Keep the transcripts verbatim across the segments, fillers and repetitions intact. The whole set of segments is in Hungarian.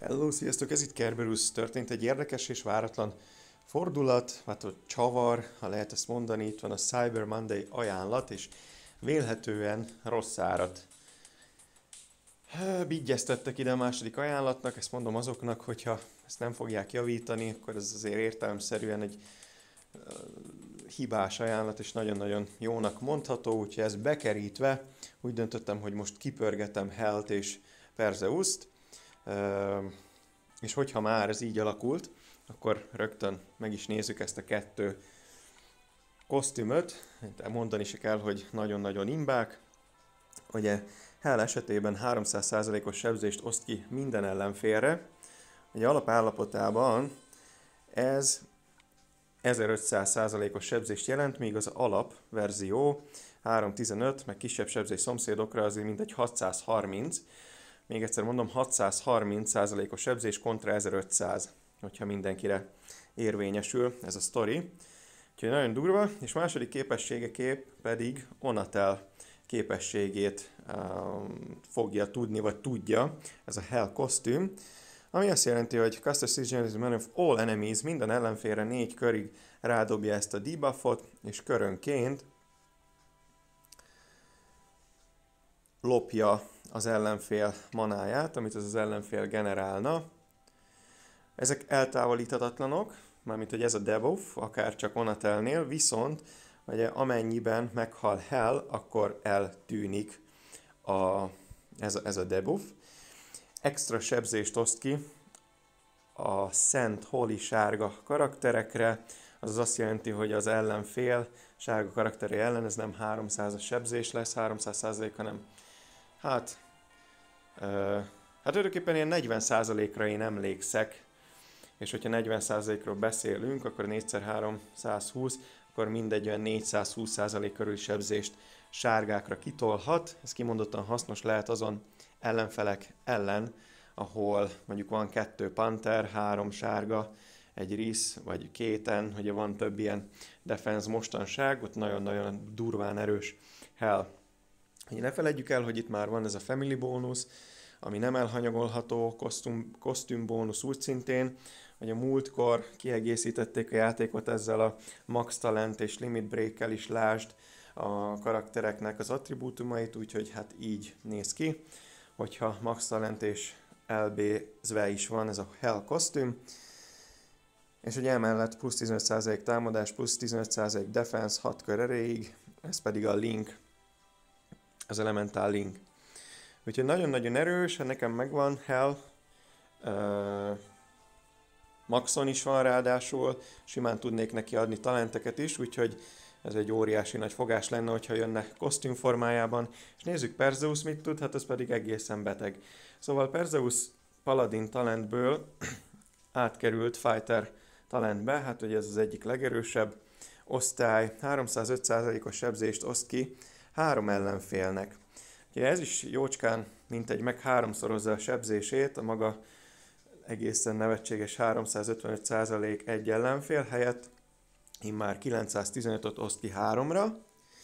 Hello, sziasztok! Ez itt Kerberusz. Történt egy érdekes és váratlan fordulat, hát a csavar, ha lehet ezt mondani. Itt van a Cyber Monday ajánlat, és vélhetően rossz árat vigyeztettek ide a második ajánlatnak. Ezt mondom azoknak, hogyha ezt nem fogják javítani, akkor ez azért értelemszerűen egy uh, hibás ajánlat, és nagyon-nagyon jónak mondható. Úgyhogy ezt bekerítve úgy döntöttem, hogy most kipörgetem Helt és Perseuszt. Uh, és hogyha már ez így alakult, akkor rögtön meg is nézzük ezt a kettő kosztümöt. Mondani se kell, hogy nagyon-nagyon imbák. Ugye Hell esetében háromszáz százalékos sebzést oszt ki minden ellenfélre. Ugye alapállapotában ez ezerötszáz százalékos sebzést jelent, míg az alapverzió háromszáztizenöt, meg kisebb sebzés szomszédokra azért mindegy hatszázharminc. Még egyszer mondom, hatszázharminc százalékos sebzés kontra ezerötszáz, hogyha mindenkire érvényesül ez a sztori. Úgyhogy nagyon durva, és második képességekép pedig Onatel képességét um, fogja tudni, vagy tudja ez a Hell kosztüm, ami azt jelenti, hogy Caster Sigil of all enemies, minden ellenfélre négy körig rádobja ezt a debuffot, és körönként lopja az ellenfél manáját, amit az az ellenfél generálna. Ezek eltávolíthatatlanok, mármint hogy ez a debuff, akár csak Onatelnél, viszont ugye, amennyiben meghal Hell, akkor eltűnik a, ez, a, ez a debuff. Extra sebzést oszt ki a szent, holi, sárga karakterekre, az azt jelenti, hogy az ellenfél sárga karaktere ellen ez nem háromszázas sebzés lesz, háromszáz százalék, hanem hát, uh, hát tulajdonképpen ilyen negyven százalékra én emlékszek, és hogyha negyven százalékról beszélünk, akkor négy szer három százhúsz, akkor mindegy olyan négyszázhúsz százalék körül sebzést sárgákra kitolhat. Ez kimondottan hasznos lehet azon ellenfelek ellen, ahol mondjuk van kettő panter, három sárga, egy risz, vagy kéten, ugye van több ilyen defense mostanság, ott nagyon-nagyon durván erős Hell. Ne felejtjük el, hogy itt már van ez a family bónusz, ami nem elhanyagolható, kosztüm, kosztüm bónusz úgy szintén, hogy a múltkor kiegészítették a játékot ezzel a max talent és limit break-kel is, lásd a karaktereknek az attribútumait, úgyhogy hát így néz ki, hogyha max talent és elbézve is van ez a Hell kosztüm. És ugye emellett plusz tizenöt százalék támadás, plusz tizenöt százalék defense hat kör erejéig, ez pedig a link, az elementál link. Úgyhogy nagyon-nagyon erős, nekem megvan Hell, uh, maxon is van ráadásul, simán tudnék neki adni talenteket is, úgyhogy ez egy óriási nagy fogás lenne, hogyha jönne kosztüm formájában. És nézzük Perseus mit tud, hát ez pedig egészen beteg. Szóval Perseus Paladin talentből átkerült Fighter talentbe, hát ugye ez az egyik legerősebb osztály, háromszázöt százalékos sebzést oszt ki három ellenfélnek. Ugye ez is jócskán mintegy meg háromszorozza a sebzését, a maga egészen nevetséges háromszázötvenöt százalék egy ellenfél helyett, immár kilencszáztizenötöt oszt ki háromra.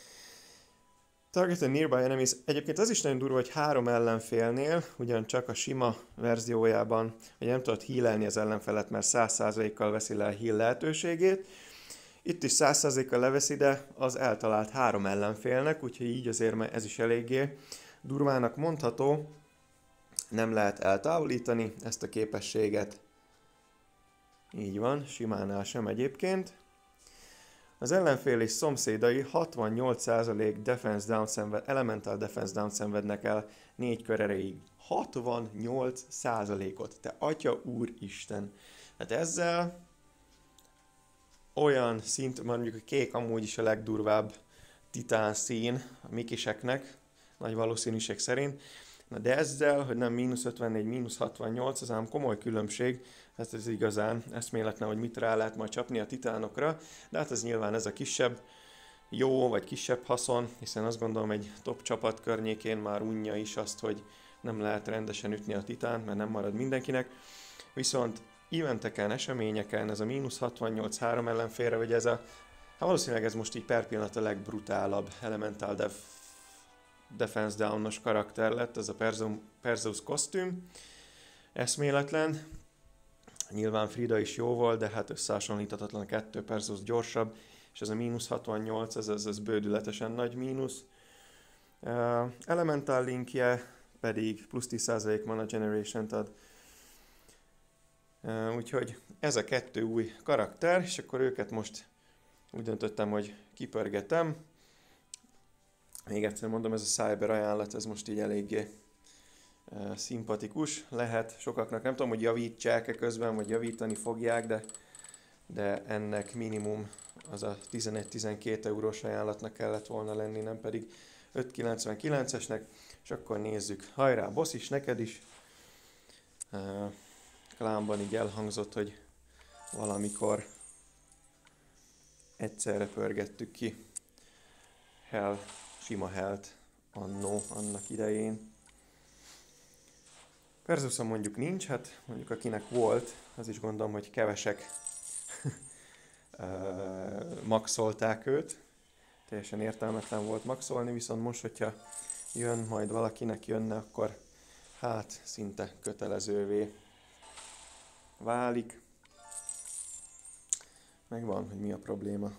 Target a nearby enemies. Egyébként az is nagyon durva, hogy három ellenfélnél, ugyancsak a sima verziójában, hogy nem tudod healelni az ellenfelet, mert száz százalékkal veszi le a heal lehetőségét. Itt is száz százalékkal leveszi, de az eltalált három ellenfélnek, úgyhogy így azért ez is eléggé durvának mondható. Nem lehet eltávolítani ezt a képességet. Így van, simánál sem egyébként. Az ellenfél és szomszédai hatvannyolc százalék defense down szenved, elemental defense down szenvednek el négy kör erejéig. hatvannyolc százalékot, te atya úristen! Hát ezzel olyan szint, mondjuk a kék amúgy is a legdurvább titán szín a mikiseknek, nagy valószínűség szerint. Na de ezzel, hogy nem mínusz ötvennégy, mínusz hatvannyolc, az ám komoly különbség, hát ez igazán eszméletlen, hogy mit rá lehet majd csapni a titánokra, de hát ez nyilván ez a kisebb jó, vagy kisebb haszon, hiszen azt gondolom egy top csapat környékén már unja is azt, hogy nem lehet rendesen ütni a titánt, mert nem marad mindenkinek. Viszont eventeken, eseményeken ez a mínusz hatvannyolc három ellenfélre, vagy ez a, hát valószínűleg ez most így per pillanat a legbrutálabb elemental def defense downos karakter lett, ez a Perseus kosztüm. eszméletlen. Nyilván Frida is jó volt, de hát összehasonlíthatatlan, a kettő Perseus gyorsabb, és ez a mínusz hatvannyolc, ez, ez, ez bődületesen nagy mínusz. Uh, Elemental linkje pedig plusz tíz százalék mana generation-t ad. Uh, úgyhogy ez a kettő új karakter, és akkor őket most úgy döntöttem, hogy kipörgetem. Még egyszer mondom, ez a Cyber ajánlat, ez most így eléggé uh, szimpatikus lehet sokaknak. Nem tudom, hogy javítsák-e közben, vagy javítani fogják, de, de ennek minimum az a tizenegy-tizenkét eurós ajánlatnak kellett volna lenni, nem pedig öt kilencvenkilencesnek, és akkor nézzük. Hajrá, boss is, neked is. Uh, Klánban így elhangzott, hogy valamikor egyszerre pörgettük ki Hell, sima Hellt annó, annak idején. Perseus mondjuk nincs, hát mondjuk akinek volt, az is gondolom, hogy kevesek uh, maxolták őt. Teljesen értelmetlen volt maxolni, viszont most, hogyha jön, majd valakinek jönne, akkor hát szinte kötelezővé válik. Megvan, hogy mi a probléma.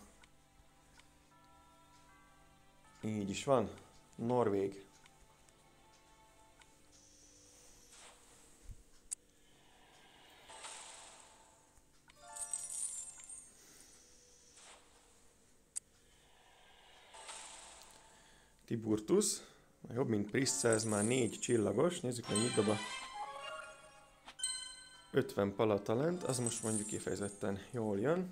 Így is van. Norvég. Tiburtus. Jobb, mint Prisca, ez már négy csillagos. Nézzük meg, mit dob a ötven palatalent. Az most mondjuk kifejezetten jól jön.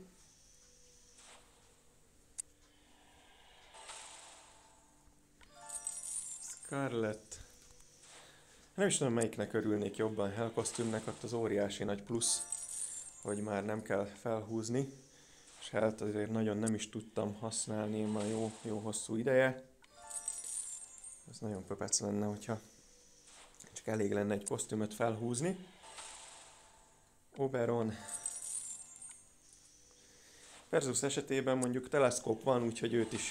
Scarlet. Nem is tudom, melyiknek örülnék jobban. Hell kosztümnek ott az óriási nagy plusz, hogy már nem kell felhúzni. És Hellt azért nagyon nem is tudtam használni már jó, jó hosszú ideje. Ez nagyon pöpec lenne, hogyha csak elég lenne egy kosztümöt felhúzni. Oberon. Perseus esetében mondjuk teleszkóp van, úgyhogy őt is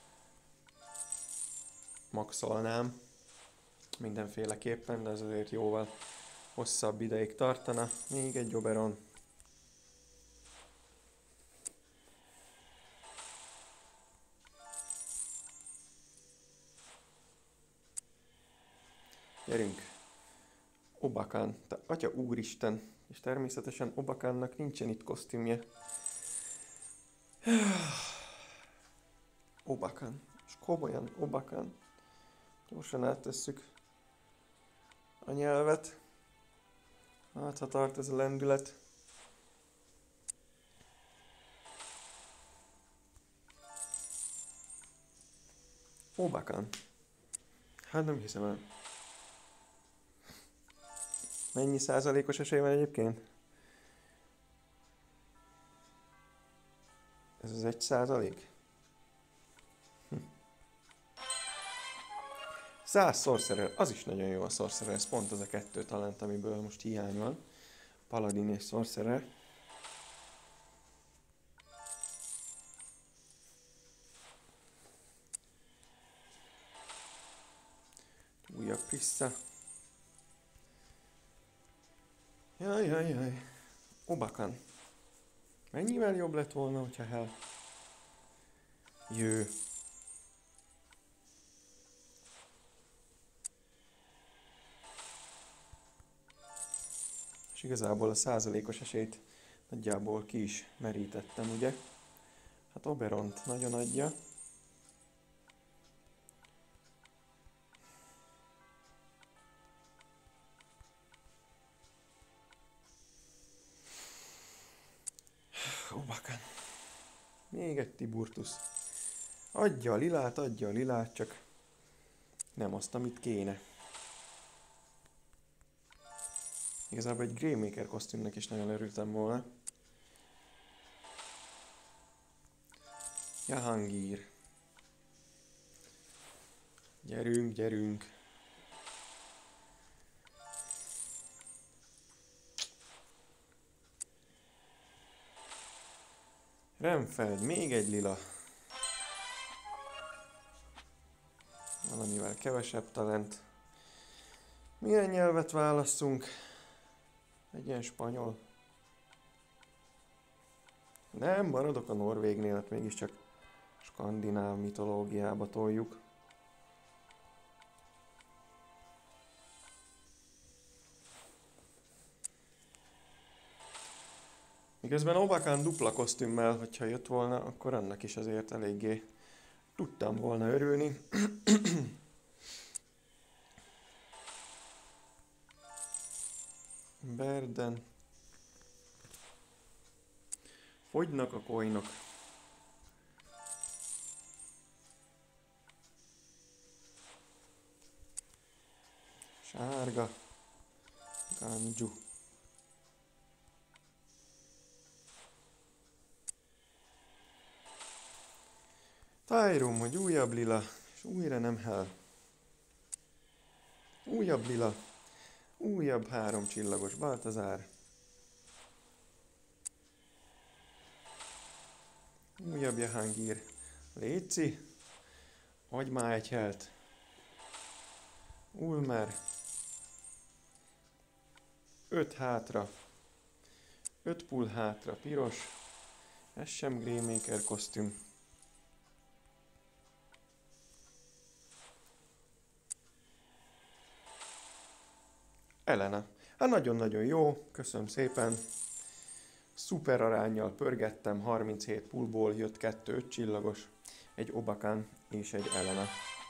maxolnám mindenféleképpen, de ez azért jóval hosszabb ideig tartana. Még egy Oberon. Gyerünk! Obakan, te atya úristen! És természetesen Obakannak nincsen itt kosztümje. Obakan. És komolyan Obakan. Gyorsan áttesszük a nyelvet. Hát, ha tart ez a lendület. Obakan. Hát nem hiszem el. Mennyi százalékos esély van egyébként? Ez az egy százalék? Hm. Száz Sorcerer, az is nagyon jó a Sorcerer, ez pont az a kettő talent, amiből most hiány van. Paladin és Sorcerer. Újabb Prisca. Jaj, jaj, jaj. Obakan. Mennyivel jobb lett volna, hogyha Hell jő. És igazából a százalékos esélyt nagyjából ki is merítettem, ugye? Hát Oberont nagyon adja. Obakan. Még egy Tiburtus. Adja a lilát, adja a lilát, csak nem azt, amit kéne. Igazából egy Greymaker kosztümnek is nagyon örültem volna. Jahangir. Gyerünk, gyerünk. Renfeld, még egy lila. Valamivel kevesebb talent. Milyen nyelvet választunk? Egy ilyen spanyol. Nem, maradok a norvégnél, hát mégiscsak skandináv mitológiába toljuk. Miközben Obakán dupla kosztümmel, hogyha jött volna, akkor annak is azért eléggé tudtam volna örülni. Berden. Fogynak a coinok. Sárga. Ganju. Tyrum, hogy újabb lila, és újra nem hell. Újabb lila. Újabb három csillagos Baltazár. Újabb Jahangir. Léci. Adj már egy helt. Ulmer. Öt hátra. Öt pull hátra. Piros. Ez sem Greymaker kosztüm. Elena. Hát nagyon-nagyon jó, köszönöm szépen. Szuper aránnyal pörgettem, harminchét pullból jött kettő öt csillagos, egy Obakán és egy Elena.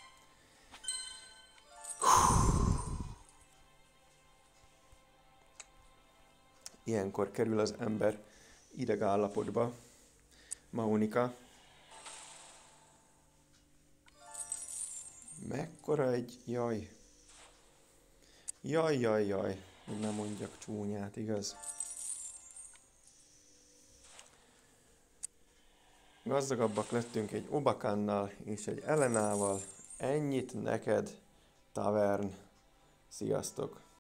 Ilyenkor kerül az ember idegállapotba. Maunika. Mekkora egy jaj. Jaj, jaj, jaj, hogy nem mondjak csúnyát, igaz? Gazdagabbak lettünk egy Obakánnal és egy Elenával. Ennyit neked, Tavern. Sziasztok!